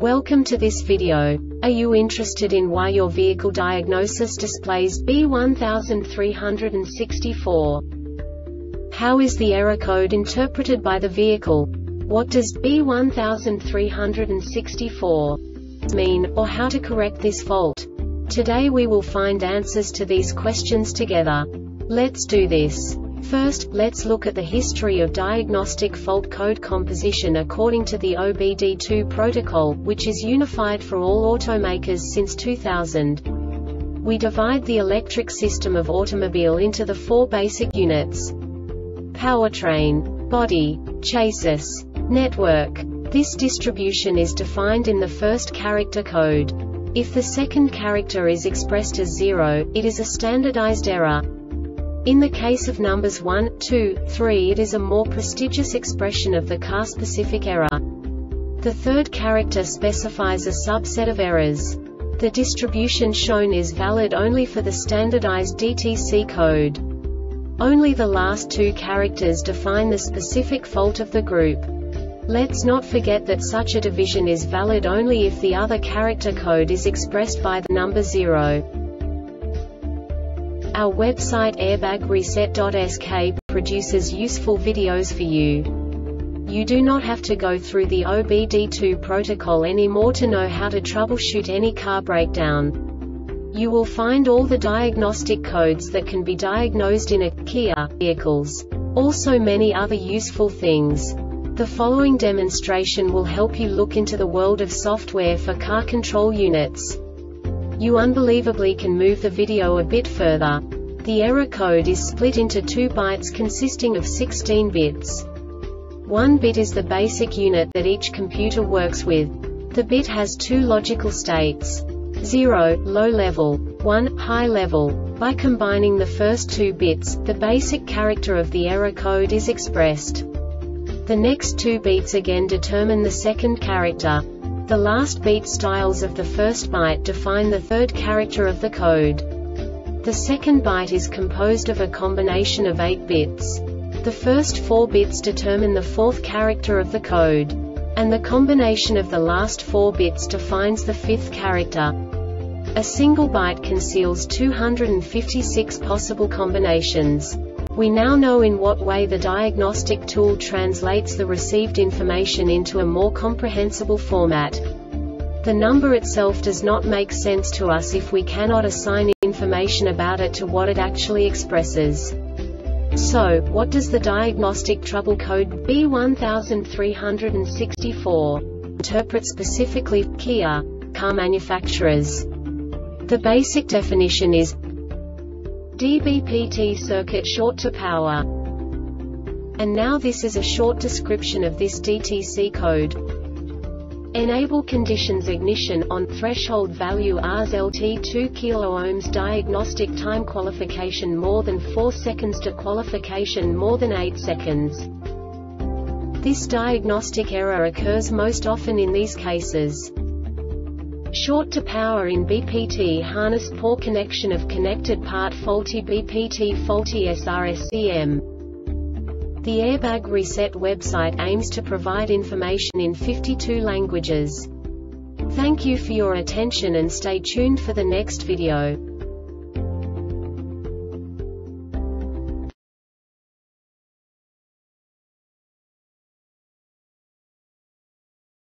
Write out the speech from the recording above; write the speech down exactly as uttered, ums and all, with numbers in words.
Welcome to this video. Are you interested in why your vehicle diagnosis displays B one three six four? How is the error code interpreted by the vehicle? What does B one three six four mean, or how to correct this fault? Today we will find answers to these questions together. Let's do this. First, let's look at the history of diagnostic fault code composition according to the O B D two protocol, which is unified for all automakers since two thousand. We divide the electric system of automobile into the four basic units: powertrain, body, chassis, network. This distribution is defined in the first character code. If the second character is expressed as zero, it is a standardized error. In the case of numbers one, two, three, it is a more prestigious expression of the car-specific error. The third character specifies a subset of errors. The distribution shown is valid only for the standardized D T C code. Only the last two characters define the specific fault of the group. Let's not forget that such a division is valid only if the other character code is expressed by the number zero. Our website airbag reset dot S K produces useful videos for you. You do not have to go through the O B D two protocol anymore to know how to troubleshoot any car breakdown. You will find all the diagnostic codes that can be diagnosed in a Kia vehicles. Also many other useful things. The following demonstration will help you look into the world of software for car control units. You unbelievably can move the video a bit further. The error code is split into two bytes consisting of sixteen bits. One bit is the basic unit that each computer works with. The bit has two logical states: zero, low level, one, high level. By combining the first two bits, the basic character of the error code is expressed. The next two beats again determine the second character. The last beat styles of the first byte define the third character of the code. The second byte is composed of a combination of eight bits. The first four bits determine the fourth character of the code. And the combination of the last four bits defines the fifth character. A single byte conceals two hundred fifty-six possible combinations. We now know in what way the diagnostic tool translates the received information into a more comprehensible format. The number itself does not make sense to us if we cannot assign information about it to what it actually expresses. So, what does the diagnostic trouble code B one three six four interpret specifically for Kia car manufacturers? The basic definition is D B P T circuit short to power. And now this is a short description of this D T C code. Enable conditions ignition on threshold value R S L T two kiloohms diagnostic time qualification more than four seconds to qualification more than eight seconds. This diagnostic error occurs most often in these cases: short to power in B P T harness, poor connection of connected part, faulty B P T, faulty S R S C M. The Airbag Reset website aims to provide information in fifty-two languages. Thank you for your attention and stay tuned for the next video.